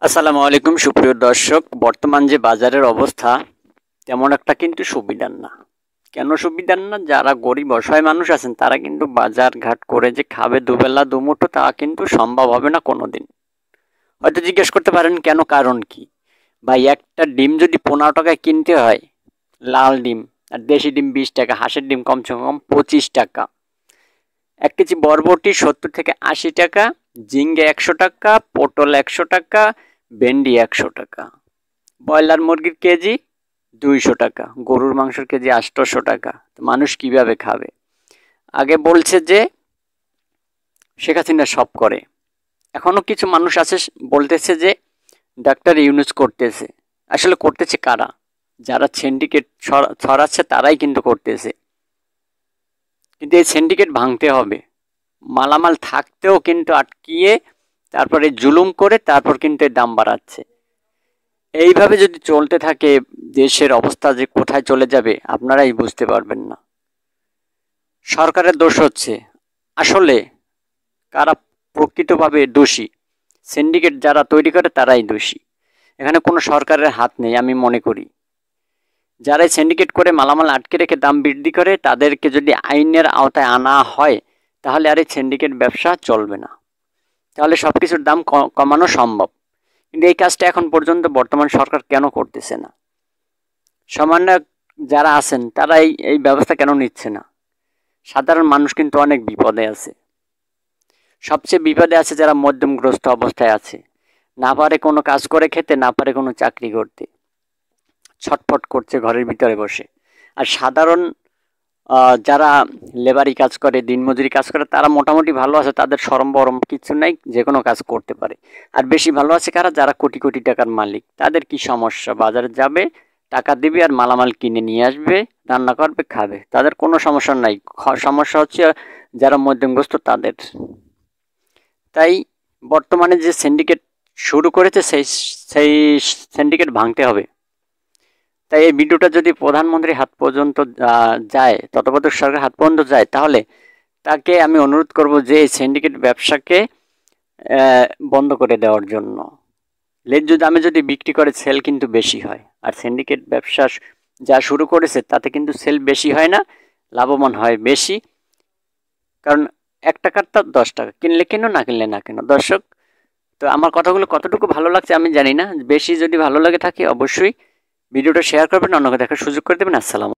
আসসালামু আলাইকুম সুপ্রিয় দর্শক, বর্তমান যে বাজারের অবস্থা তেমন একটা কিন্তু সুবিধার না। কেন সুবিধার না? যারা গরিব অসহায় মানুষ আছেন তারা কিন্তু বাজার ঘাট করে যে খাবে দুবেলা দুমুঠো তা কিন্তু সম্ভব হবে না কোনোদিন। হয়তো জিজ্ঞেস করতে পারেন কেন, কারণ কি? ভাই, একটা ডিম যদি 15 টাকায় কিনতে হয়, লাল ডিম, আর দেশি ডিম 20 টাকা, হাঁসের ডিম কমসে কম 25 টাকা, 1 কেজি বরবটি 70 থেকে 80 টাকা, ঝিঙ্গে 100 টাকা, পটল 100 টাকা, ভেন্ডি 100 টাকা, ব্রয়লার মুরগির কেজি 200 টাকা, গরুর মাংসের কেজি 800 টাকা। মানুষ কিভাবে খাবে? আগে বলছে যে শেখ হাসিনা সব করে, এখনো কিছু মানুষ আছে বলতেছে যে ডাক্তার ইউনুস করতেছে। আসলে করতেছে কারা? যারা সিন্ডিকেট ছড়াচ্ছে তারাই কিন্তু করতেছে। কিন্তু এই সিন্ডিকেট ভাঙতে হবে। মালামাল থাকতেও কিন্তু আটকিয়ে তারপরে জুলুম করে তারপর কিন্তু এর দাম বাড়াচ্ছে। এইভাবে যদি চলতে থাকে দেশের অবস্থা যে কোথায় চলে যাবে আপনারাই বুঝতে পারবেন না। সরকারের দোষ হচ্ছে। আসলে কারা প্রকৃতভাবে দোষী? সিন্ডিকেট যারা তৈরি করে তারাই দোষী। এখানে কোনো সরকারের হাত নেই আমি মনে করি। যারাই সিন্ডিকেট করে মালামাল আটকে রেখে দাম বৃদ্ধি করে তাদেরকে যদি আইনের আওতায় আনা হয় তাহলে আর এই সিন্ডিকেট ব্যবসা চলবে না, তাহলে সব কিছুর দাম কমানো সম্ভব। কিন্তু এই কাজটা এখন পর্যন্ত বর্তমান সরকার কেন করতেছে না? সামান্য যারা আছেন তারা এই ব্যবস্থা কেন নিচ্ছে না? সাধারণ মানুষ কিন্তু অনেক বিপদে আছে। সবচেয়ে বিপদে আছে যারা মধ্যমগ্রস্ত অবস্থায় আছে, না পারে কোনো কাজ করে খেতে, না পারে কোনো চাকরি করতে, ছটফট করছে ঘরের ভিতরে বসে। আর সাধারণ যারা লেবারি কাজ করে, দিনমজুরি কাজ করে, তারা মোটামুটি ভালো আছে, তাদের শরম বরম কিছু নাই, যে কোনো কাজ করতে পারে। আর বেশি ভালো আছে কারা? যারা কোটি কোটি টাকার মালিক। তাদের কি সমস্যা? বাজারে যাবে, টাকা দিবে আর মালামাল কিনে নিয়ে আসবে, রান্না করবে, খাবে, তাদের কোনো সমস্যা নাই। সমস্যা হচ্ছে যারা মধ্যমগ্রস্ত তাদের। তাই বর্তমানে যে সিন্ডিকেট শুরু করেছে সেই সেই সিন্ডিকেট ভাঙতে হবে। তাই এই ভিডিওটা যদি প্রধানমন্ত্রীর হাত পর্যন্ত যায়, তত্ত্বাবধায়ক সরকারের হাত পর্যন্ত যায়, তাহলে তাকে আমি অনুরোধ করব যে এই সিন্ডিকেট ব্যবসাকে বন্ধ করে দেওয়ার জন্য। ন্যায্য দামে যদি বিক্রি করে সেল কিন্তু বেশি হয়। আর সিন্ডিকেট ব্যবসা যা শুরু করেছে তাতে কিন্তু সেল বেশি হয় না, লাভবান হয় বেশি। কারণ 1 টাকারটা 10 টাকা, কিনলে কেন, না কিনলে না কেন। দর্শক, তো আমার কথাগুলো কতটুকু ভালো লাগছে আমি জানি না। বেশি যদি ভালো লাগে থাকে অবশ্যই ভিডিওটা শেয়ার করবেন, অন্যকে দেখার সুযোগ করে দেবেন। আসসালাম।